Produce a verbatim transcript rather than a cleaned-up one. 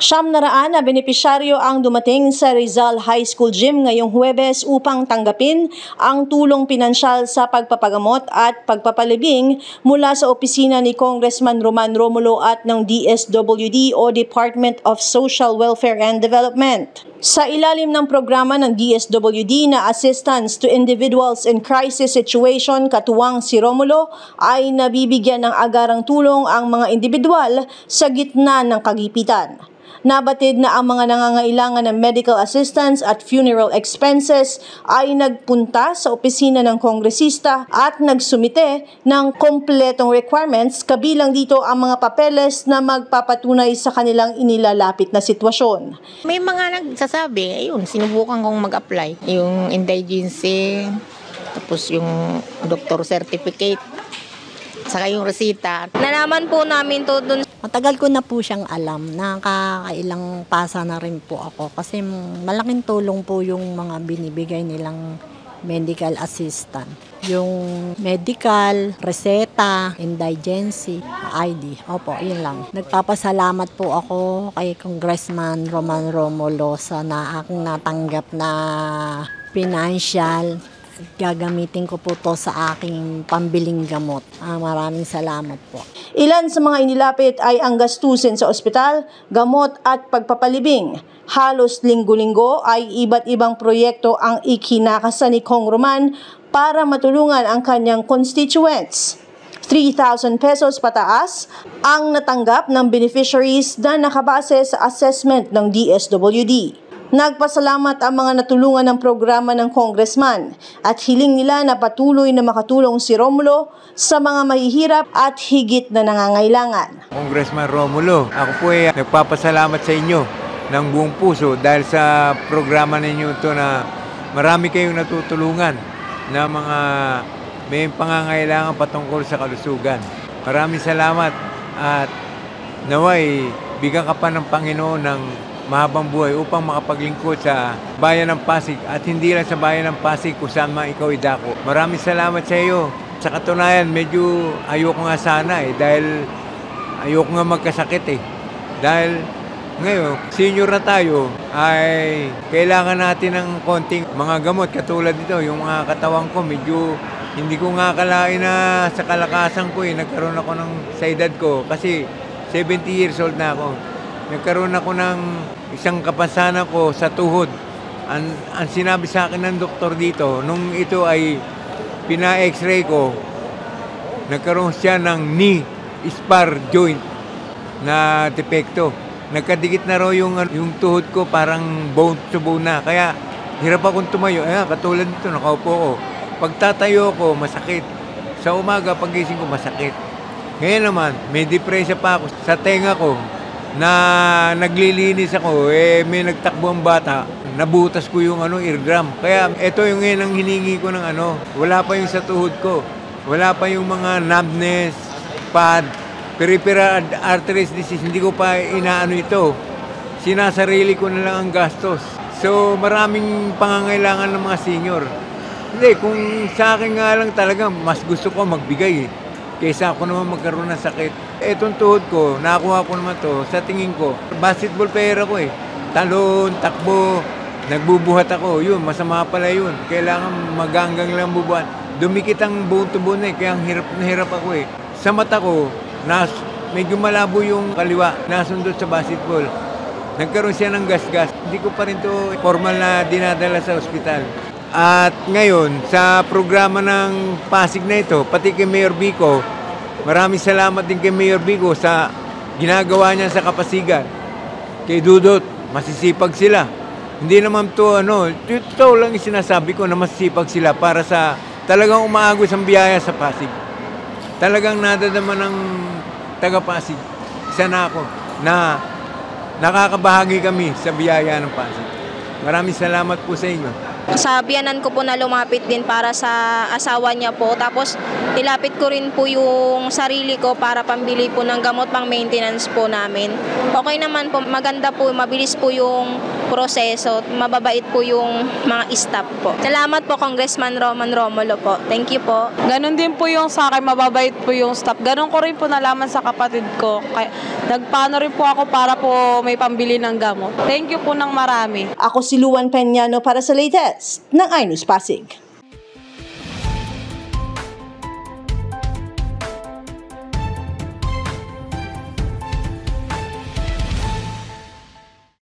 Siyam na raan na benepisyaryo ang dumating sa Rizal High School Gym ngayong Huwebes upang tanggapin ang tulong pinansyal sa pagpapagamot at pagpapalibing mula sa opisina ni Congressman Roman Romulo at ng D S W D o Department of Social Welfare and Development. Sa ilalim ng programa ng D S W D na Assistance to Individuals in Crisis Situation, katuwang si Romulo, ay nabibigyan ng agarang tulong ang mga individual sa gitna ng kagipitan. Nabatid na ang mga nangangailangan ng medical assistance at funeral expenses ay nagpunta sa opisina ng kongresista at nagsumite ng kompletong requirements, kabilang dito ang mga papeles na magpapatunay sa kanilang inilalapit na sitwasyon. May mga nagsasabi, ayun, sinubukan kong mag-apply. Yung indigency, tapos yung doctor certificate, saka yung resita. Nalaman po namin to dun. Matagal ko na po siyang alam, nakakailang pasa na rin po ako kasi malaking tulong po yung mga binibigay nilang medical assistant. Yung medical, reseta, indigency, I D. Opo, yun lang. Nagpapasalamat po ako kay Congressman Roman Romulo sa na aking natanggap na financial. Gagamitin ko po to sa aking pambiling gamot. Ah, maraming salamat po. Ilan sa mga inilapit ay ang gastusin sa ospital, gamot at pagpapalibing. Halos linggo-linggo ay iba't ibang proyekto ang ikinakasa ni Kong Roman para matulungan ang kanyang constituents. three thousand pesos pataas ang natanggap ng beneficiaries na nakabase sa assessment ng D S W D. Nagpasalamat ang mga natulungan ng programa ng congressman at hiling nila na patuloy na makatulong si Romulo sa mga mahihirap at higit na nangangailangan. Congressman Romulo, ako po ay nagpapasalamat sa inyo ng buong puso dahil sa programa ninyo ito na marami kayong natutulungan na mga may pangangailangan patungkol sa kalusugan. Maraming salamat at naway bigyan ka pa ng Panginoon ng mahabang buhay upang makapaglingkod sa bayan ng Pasig at hindi lang sa bayan ng Pasig kung saan man ikaw idako. Maraming salamat sa iyo. Sa katunayan, medyo ayoko nga sana eh dahil ayoko nga magkasakit eh. Dahil ngayon, senior na tayo ay kailangan natin ng konting mga gamot katulad dito. Yung mga katawan ko medyo hindi ko nga akalain na sa kalakasan ko eh nagkaroon ako ng sa edad ko kasi seventy years old na ako. Nagkaroon ako ng isang kapansanan ko sa tuhod. Ang, ang sinabi sa akin ng doktor dito, nung ito ay pina-x-ray ko, nagkaroon siya ng knee spar joint na depekto. Nagkadikit na raw yung, yung tuhod ko, parang bone to bone na. Kaya hirap akong tumayo. Ayan, katulad dito, nakaupo ko. Pagtatayo ko, masakit. Sa umaga, pagising ko, masakit. Ngayon naman, may depresya pa ako sa tenga ko. Na naglilinis ako, eh may nagtakbo ang bata, nabutas ko yung ano, eardrum. Kaya ito yung ngayon ang hiningi ko ng ano, wala pa yung sa tuhod ko, wala pa yung mga numbness, pad, peripheral arteries disease, hindi ko pa inaano ito. Sinasarili ko na lang ang gastos. So maraming pangangailangan ng mga senior. Hindi, kung sa akin nga lang talaga, mas gusto ko magbigay eh. Kaysa ako naman magkaroon ng sakit. Etong tuhod ko, nakakuha ko naman to sa tingin ko. Basketball player ako eh. Talon, takbo, nagbubuhat ako. Yun, masama pala yun. Kailangan maganggang lang bubuhat. Dumikit ang bone to bone eh, kaya hirap na hirap ako eh. Sa mata ko, nas, medyo malabo yung kaliwa, nasundot sa basketball. Nagkaroon siya ng gas-gas. Hindi ko pa rin to formal na dinadala sa ospital. At ngayon, sa programa ng Pasig na ito, pati kay Mayor Vico, maraming salamat din kay Mayor Vico sa ginagawa niya sa Kapasigan. Kay Dudot, masisipag sila. Hindi naman to ano, ito lang sinasabi ko na masisipag sila para sa talagang umaagos ang biyaya sa Pasig. Talagang nadadama ng taga-Pasig. Isa na ako na nakakabahagi kami sa biyaya ng Pasig. Maraming salamat po sa inyo. Sa biyanan ko po na lumapit din para sa asawa niya po. Tapos nilapit ko rin po yung sarili ko para pambili po ng gamot pang maintenance po namin. Okay naman po, maganda po, mabilis po yung proseso. Mababait po yung mga staff po. Salamat po, Congressman Roman Romulo po. Thank you po. Ganon din po yung sa akin, mababait po yung staff. Ganon ko rin po nalaman sa kapatid ko. Kaya, nagpaano rin po ako para po may pambili ng gamot. Thank you po ng marami. Ako si Luan Peñano para sa latest ng iNews Pasig.